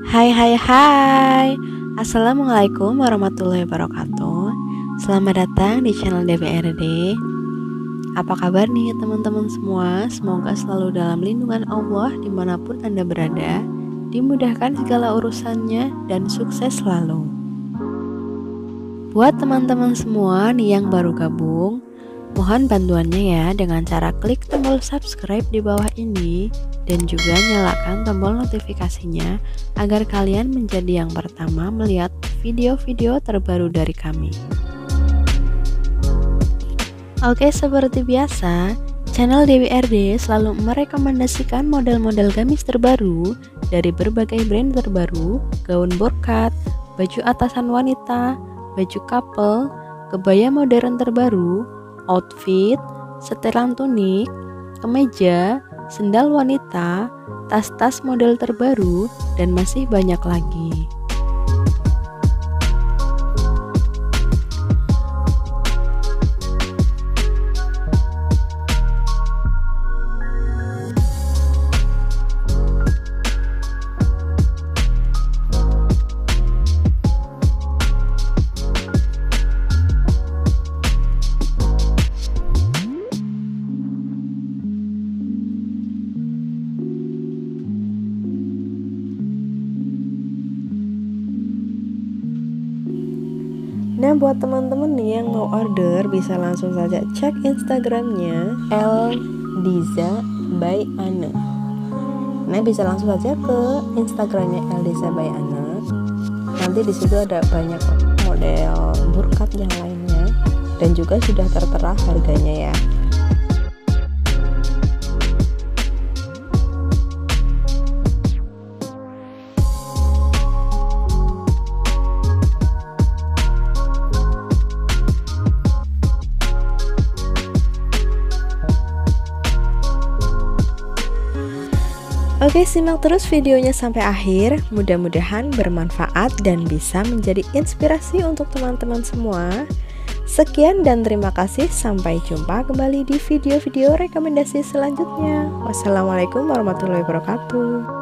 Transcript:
Hai hai hai. Assalamualaikum warahmatullahi wabarakatuh. Selamat datang di channel DBRD. Apa kabar nih teman-teman semua? Semoga selalu dalam lindungan Allah dimanapun Anda berada, dimudahkan segala urusannya dan sukses selalu. Buat teman-teman semua nih yang baru gabung, mohon bantuannya ya dengan cara klik tombol subscribe di bawah ini dan juga nyalakan tombol notifikasinya agar kalian menjadi yang pertama melihat video-video terbaru dari kami. Oke, seperti biasa, channel DBRD selalu merekomendasikan model-model gamis terbaru dari berbagai brand terbaru, gaun borkat, baju atasan wanita, baju couple, kebaya modern terbaru, outfit, setelan tunik, kemeja, sendal wanita, tas-tas model terbaru, dan masih banyak lagi. Nah, buat teman-teman nih yang mau order bisa langsung saja cek Instagramnya Eldiza by Ana. Nah, bisa langsung saja ke Instagramnya Eldiza by Ana. Nanti di situ ada banyak model burkat yang lainnya dan juga sudah tertera harganya ya. Oke, simak terus videonya sampai akhir, mudah-mudahan bermanfaat dan bisa menjadi inspirasi untuk teman-teman semua. Sekian dan terima kasih, sampai jumpa kembali di video-video rekomendasi selanjutnya. Wassalamualaikum warahmatullahi wabarakatuh.